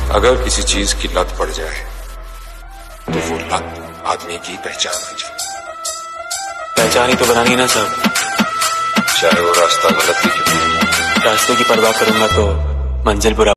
अगर किसी चीज की लत पड़ जाए तो वो लत आदमी की पहचान है। पहचान ही तो बनानी ना सब, चाहे वो रास्ता गलत ही क्यों। रास्ते की परवाह करूंगा तो मंजिल बुरा